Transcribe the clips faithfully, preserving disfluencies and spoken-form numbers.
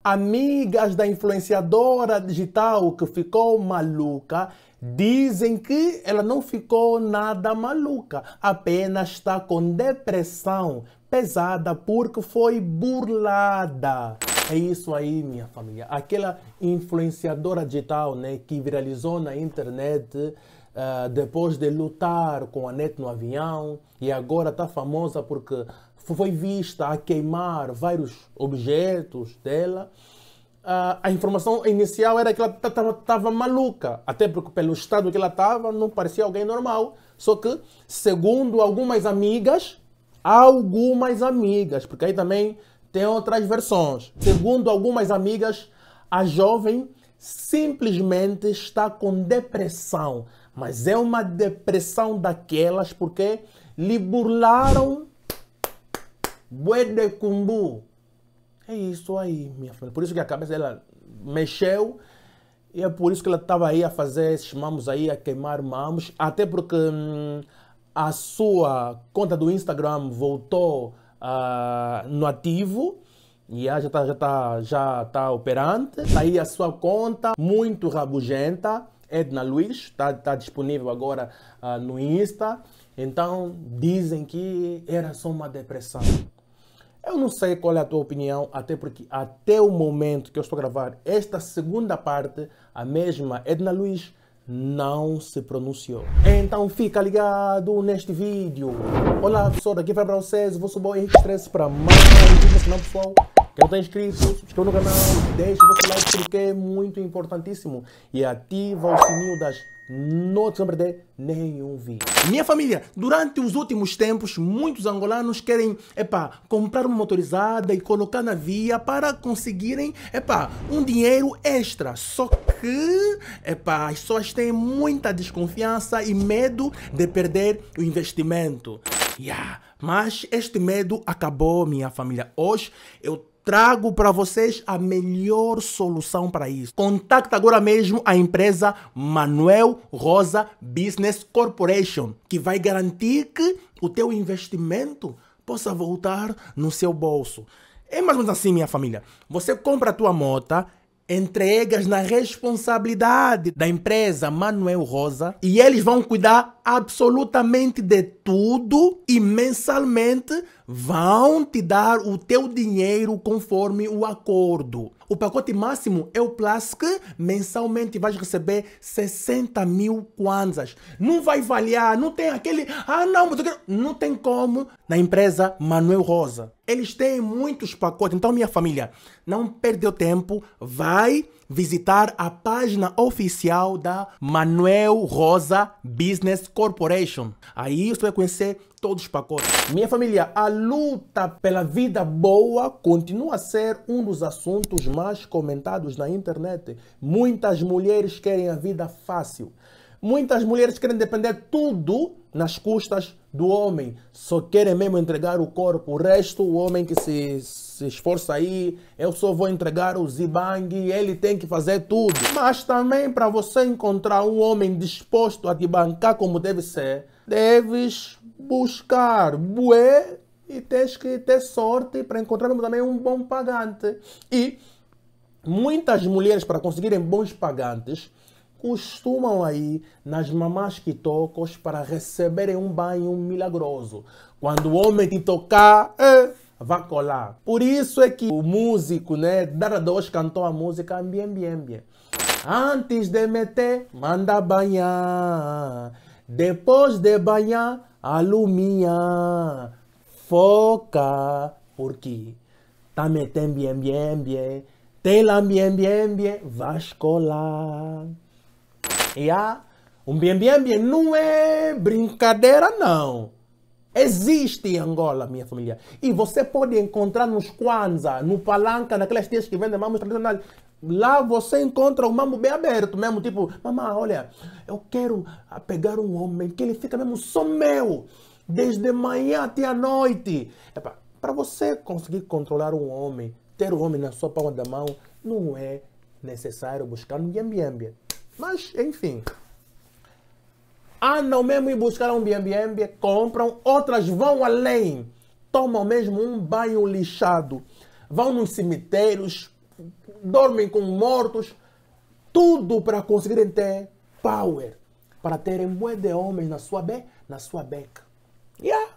Amigas da influenciadora digital que ficou maluca dizem que ela não ficou nada maluca, apenas está com depressão pesada porque foi burlada. É isso aí, minha família. Aquela influenciadora digital, né, que viralizou na internet uh, depois de lutar com a net no avião e agora está famosa porque foi vista a queimar vários objetos dela. Uh, a informação inicial era que ela estava maluca, até porque pelo estado que ela estava não parecia alguém normal. Só que, segundo algumas amigas, algumas amigas, porque aí também tem outras versões. Segundo algumas amigas, a jovem simplesmente está com depressão, mas é uma depressão daquelas porque lhe burlaram bué de cumbu. É isso aí, minha filha. Por isso que a cabeça dela mexeu e é por isso que ela estava aí a fazer esses mamos aí, a queimar mamos. Até porque hum, a sua conta do Instagram voltou uh, no ativo e já está já tá, já tá operante. Está aí a sua conta, muito rabugenta, Edna Luiz, está tá disponível agora uh, no Insta. Então dizem que era só uma depressão. Eu não sei qual é a tua opinião, até porque até o momento que eu estou a gravar esta segunda parte, a mesma Edna Luiz não se pronunciou. Então fica ligado neste vídeo. Olá pessoal, daqui vai para vocês, o vosso boy Henrique Stress para mais um vídeo no canal, pessoal. Quem não está inscrito, se inscreva no canal, deixe o vosso like porque é muito importantíssimo e ativa o sininho das notificações para não perder nenhum vídeo. Minha família, durante os últimos tempos, muitos angolanos querem, epá, comprar uma motorizada e colocar na via para conseguirem, epá, um dinheiro extra. Só que, epá, as pessoas têm muita desconfiança e medo de perder o investimento. Yeah. Mas este medo acabou, minha família. Hoje eu trago para vocês a melhor solução para isso. Contacta agora mesmo a empresa Manuel Rosa Business Corporation, que vai garantir que o teu investimento possa voltar no seu bolso. É mais ou menos assim, minha família. Você compra a tua moto, entregas na responsabilidade da empresa Manuel Rosa e eles vão cuidar absolutamente de tudo e mensalmente vão te dar o teu dinheiro conforme o acordo. O pacote máximo é o Plus, que mensalmente vais receber sessenta mil kwanzas. Não vai variar, não tem aquele... Ah, não, mas eu quero... Não tem como. Na empresa Manuel Rosa. Eles têm muitos pacotes. Então, minha família, não perdeu tempo. Vai visitar a página oficial da Manuel Rosa Business Corporation. Aí você vai conhecer todos os pacotes. Minha família, a luta pela vida boa continua a ser um dos assuntos mais comentados na internet. Muitas mulheres querem a vida fácil. Muitas mulheres querem depender tudo nas custas do homem. Só querem mesmo entregar o corpo. O resto, o homem que se, se esforça aí, eu só vou entregar o zibang, ele tem que fazer tudo. Mas também para você encontrar um homem disposto a te bancar como deve ser, deves buscar bué e tens que ter sorte para encontrar também um bom pagante. E muitas mulheres, para conseguirem bons pagantes, costumam aí nas mamás quitocos para receberem um banho milagroso. Quando o homem te tocar, é, vai colar. Por isso é que o músico, né, Dara Dosh cantou a música Ambien, Bien, Bien. Antes de meter, manda banhar. Depois de banhar, alumia. Foca, porque tá metendo bien, bien, bien. Tem lá bien, bien, bien, vais colar. E ah, um bien, bien, bien não é brincadeira, não. Existe em Angola, minha família. E você pode encontrar nos Kwanza, no Palanca, naquelas tias que vendem mamos tradicionais. Lá você encontra o mambo bem aberto mesmo, tipo, mamãe, olha, eu quero pegar um homem que ele fica mesmo só meu, desde manhã até a noite. Para você conseguir controlar um homem, ter um homem na sua palma da mão, não é necessário buscar um bien, bien, bien. Mas, enfim, andam mesmo e buscaram um bien, bien, bien, compram, outras vão além, tomam mesmo um banho lixado, vão nos cemitérios, dormem com mortos, tudo para conseguirem ter power, para terem bué de homens na sua, be na sua beca. Yeah.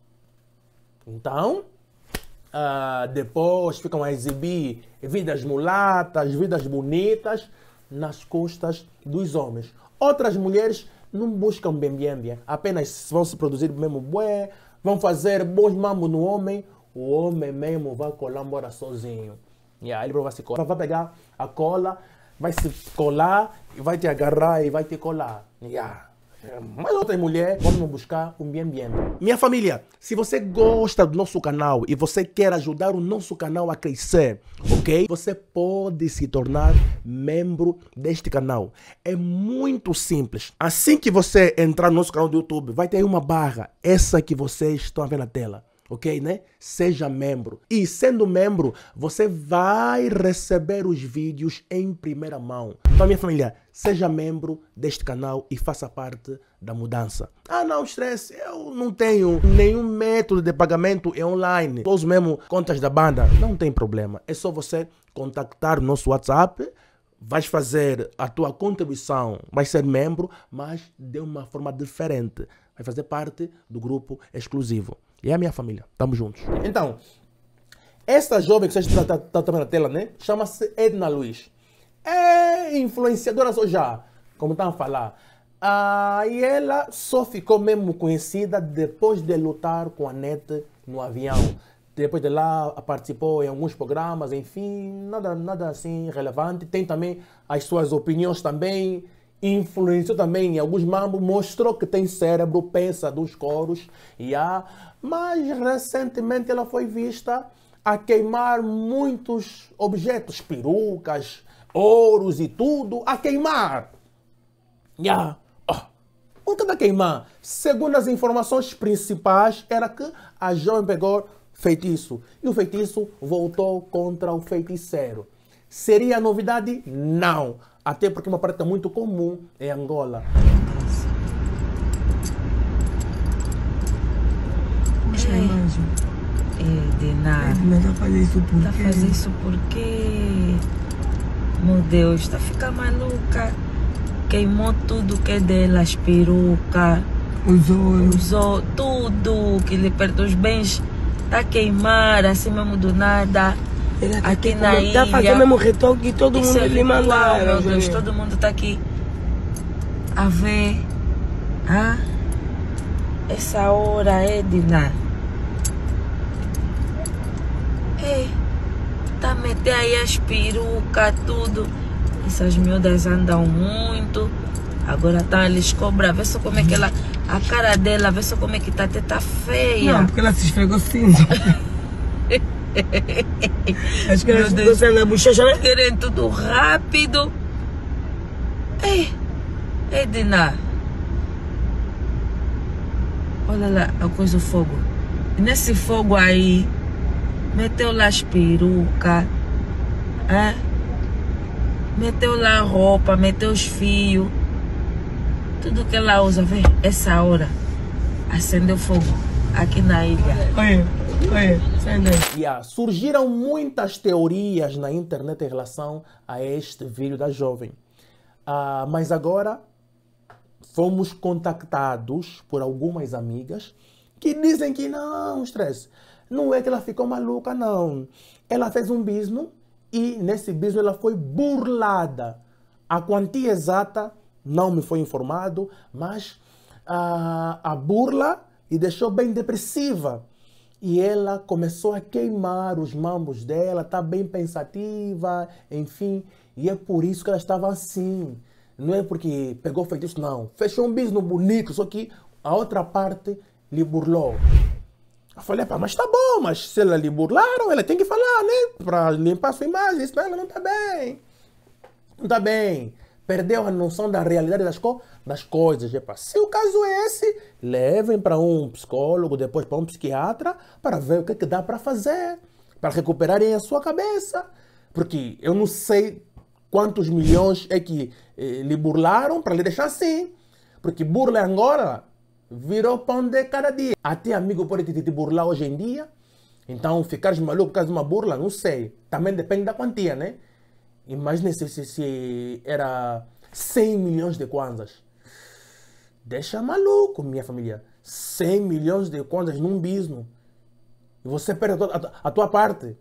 Então, uh, depois ficam a exibir vidas mulatas, vidas bonitas, nas costas dos homens. Outras mulheres não buscam bem, bem, bem. Apenas vão se produzir mesmo bué, vão fazer bons mambos no homem, o homem mesmo vai colar embora sozinho. E aí ele vai se colar, vai pegar a cola, vai se colar, e vai te agarrar e vai te colar. Yeah. Mas outras mulheres vão buscar um bem, bem. Minha família, se você gosta do nosso canal e você quer ajudar o nosso canal a crescer, ok? Você pode se tornar membro deste canal. É muito simples. Assim que você entrar no nosso canal do YouTube, vai ter uma barra, essa que vocês estão vendo na tela. Ok, né? Seja membro. E sendo membro, você vai receber os vídeos em primeira mão. Então, minha família, seja membro deste canal e faça parte da mudança. Ah, não, estresse. Eu não tenho nenhum método de pagamento online. Todos mesmo contas da banda. Não tem problema. É só você contactar o nosso WhatsApp. Vais fazer a tua contribuição. Vais ser membro, mas de uma forma diferente. Vai fazer parte do grupo exclusivo. E é a minha família. Tamo juntos. Então, essa jovem que vocês estão tá, tá, tá na tela, né? Chama-se Edna Luiz. É influenciadora só já, como estão a falar. Ah, e ela só ficou mesmo conhecida depois de lutar com a NET no avião. Depois de lá, participou em alguns programas, enfim, nada, nada assim relevante. Tem também as suas opiniões também. Influenciou também em alguns mambos, mostrou que tem cérebro, pensa dos coros, yeah. Mas recentemente ela foi vista a queimar muitos objetos, perucas, ouros e tudo, a queimar. Yeah. Oh. O que está a queimar? Segundo as informações principais, era que a jovem pegou feitiço e o feitiço voltou contra o feiticeiro. Seria novidade? Não. Até porque é uma prática muito comum em Angola. Puxa a imagem. Edna. Edna tá fazendo isso por quê? Tá fazendo isso por quê? Meu Deus, tá ficando maluca. Queimou tudo que é dela, as perucas. Os olhos. Os olhos, tudo que lhe perto os bens. Tá a queimar assim mesmo do nada. Tá aqui na ilha. Tá fazendo mesmo retoque e todo mundo é lhe mandar. Meu Deus, todo mundo tá aqui a ver. Ah, essa hora, Edna. Ei, tá a meter aí as perucas, tudo. Essas miúdas andam muito. Agora tá eles cobram. Vê só como é que ela. A cara dela, vê só como é que tá até tá feia. Não, porque ela se esfregou cinza. Acho que ela se esfregou na bochecha, né? Querendo tudo rápido. Ei, Edna. Olha lá a coisa do fogo. E nesse fogo aí, meteu lá as perucas. É? Meteu lá a roupa, meteu os fios. Tudo que ela usa, vê, essa hora, acendeu fogo aqui na ilha. Olha, olha, acendeu. Yeah, surgiram muitas teorias na internet em relação a este vídeo da jovem. Uh, mas agora fomos contactados por algumas amigas que dizem que não, estresse. Não é que ela ficou maluca, não. Ela fez um business e nesse business ela foi burlada. A quantia exata não me foi informado, mas a, a burla e deixou bem depressiva. E ela começou a queimar os mambos dela, está bem pensativa, enfim. E é por isso que ela estava assim. Não é porque pegou feitiço, não. Fechou um business bonito, só que a outra parte lhe burlou. Eu falei, pá, mas tá bom, mas se ela lhe burlaram, ela tem que falar, né? Para limpar a sua imagem, senão ela não está bem. Não está bem. Perdeu a noção da realidade das, co das coisas. Epa, se o caso é esse, levem para um psicólogo, depois para um psiquiatra, para ver o que, é que dá para fazer, para recuperarem a sua cabeça. Porque eu não sei quantos milhões é que eh, lhe burlaram para lhe deixar assim. Porque burla em Angola virou pão de cada dia. Até amigo pode te, te burlar hoje em dia. Então, ficares maluco por causa de uma burla, não sei. Também depende da quantia, né? Imagine se, se, se era cem milhões de kwanzas. Deixa maluco, minha família. cem milhões de kwanzas num bisno. E você perde a tua, a, a tua parte.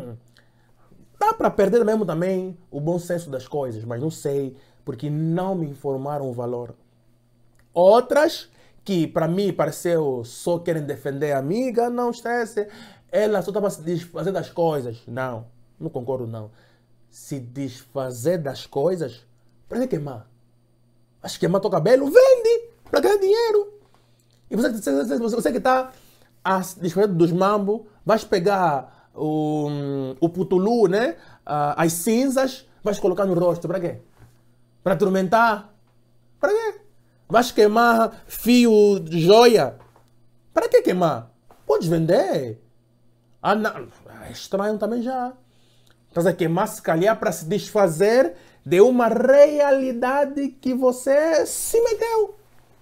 Dá para perder mesmo também o bom senso das coisas, mas não sei, porque não me informaram o valor. Outras que para mim pareceu só querem defender a amiga, não estresse, ela só estava se desfazer das coisas. Não, não concordo não. Se desfazer das coisas, para que queimar? Acho que queimar teu cabelo, vende para ganhar dinheiro. E você, você, você, você que está a desfazer dos mambos, vais pegar o, o putulu, né? As cinzas, vais colocar no rosto, para quê? Para atormentar? Para quê? Vais queimar fio de joia? Para que queimar? Podes vender. Ah, não. É estranho também já. Estás a queimar, se calhar, para se desfazer de uma realidade que você se meteu.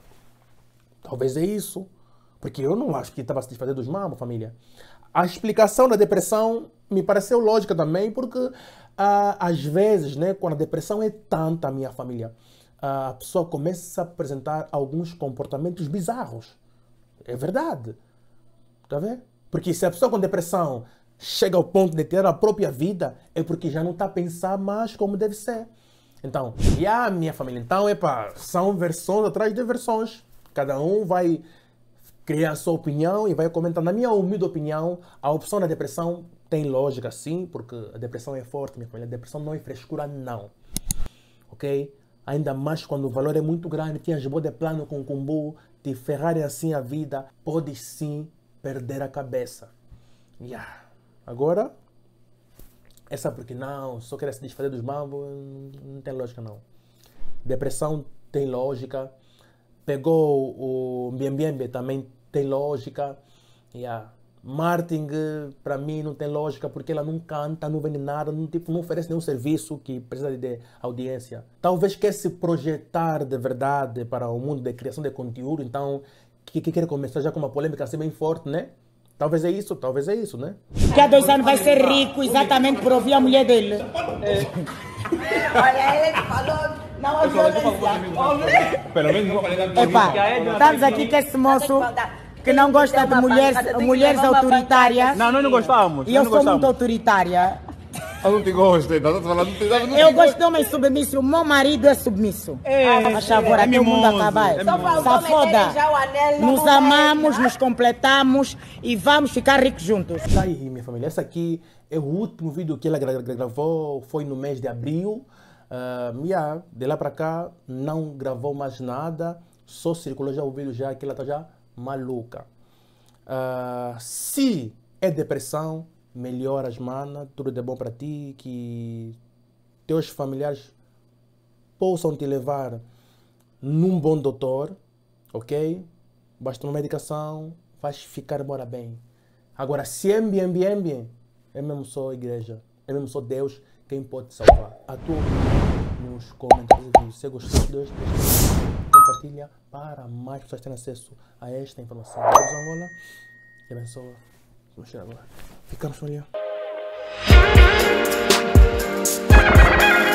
Talvez é isso. Porque eu não acho que estava a se desfazer dos mambos, família. A explicação da depressão me pareceu lógica também, porque ah, às vezes, né, quando a depressão é tanta, minha família, a pessoa começa a apresentar alguns comportamentos bizarros. É verdade. Está vendo? Porque se a pessoa com depressão chega ao ponto de ter a própria vida, é porque já não está a pensar mais como deve ser. Então, e a minha família, então, epa, são versões atrás de versões. Cada um vai criar a sua opinião e vai comentar. Na minha humilde opinião, a opção da depressão tem lógica, sim, porque a depressão é forte, minha família. A depressão não é frescura, não. Ok? Ainda mais quando o valor é muito grande, tinhas boa de plano com o cumbu, te ferrarem assim a vida, podes sim perder a cabeça. Yeah. Agora, essa porque não, só quer se desfazer dos mambos, não tem lógica não. Depressão tem lógica, pegou o Mbembembe também tem lógica. Yeah. Martin, para mim, não tem lógica porque ela não canta, não vende nada, não, tipo, não oferece nenhum serviço que precisa de audiência. Talvez quer se projetar de verdade para o mundo de criação de conteúdo, então que, que quer começar já com uma polêmica assim bem forte, né? Talvez é isso, talvez é isso, né? Daqui a dois anos vai ser rico exatamente por ouvir a mulher dele. É. Olha, ele falou, não é violência. Pelo menos... Epa, estamos aqui com esse moço que não gosta de mulheres, mulheres autoritárias. Não, nós não gostamos. E eu sou muito autoritária. Eu não te gosto, então estou falando. Não eu gosto de homem submisso, o meu marido é submisso. É, a favor, até o mundo acabar. Safoda, nos amamos, nos completamos e vamos ficar ricos juntos. Tá aí, minha família. Esse aqui é o último vídeo que ela gravou, foi no mês de abril. Uh, yeah, de lá para cá não gravou mais nada, só circulou já o vídeo já que ela está já maluca. Uh, se é depressão, melhoras, mana, tudo de bom para ti, que teus familiares possam te levar num bom doutor, ok? Basta uma medicação, vais ficar embora bem. Agora, se é bem, bem, bem, é mesmo só a igreja, é mesmo só Deus quem pode te salvar. A tua opinião nos comentários do vídeo. Se gostou de Deus, compartilha para mais pessoas terem acesso a esta informação. Deus Angola, que abençoa. Vamos chegar agora. Ficamos por aí.